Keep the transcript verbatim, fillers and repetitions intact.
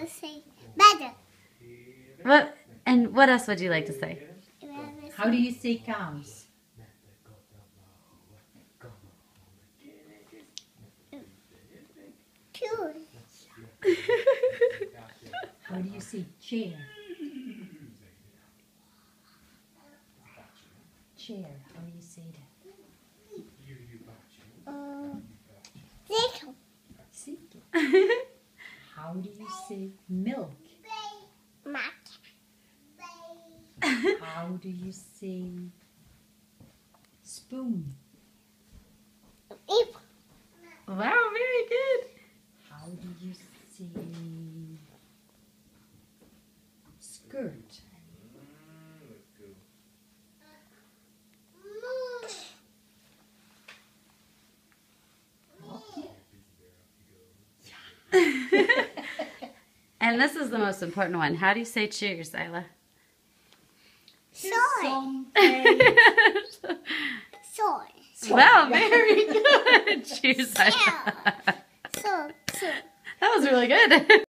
to say better. What? And what else would you like to say? How do you say cows? Two. How do you say chair? Chair. How do you say that? Uh, little. Sit. How do you say milk? Mat. How do you say spoon? Ip. Wow, very good. How do you say skirt? And this is the most important one. How do you say cheers, Ayla? Soy. Soy. Soy. Wow, very good. Cheers, Ayla. So, so. That was really good.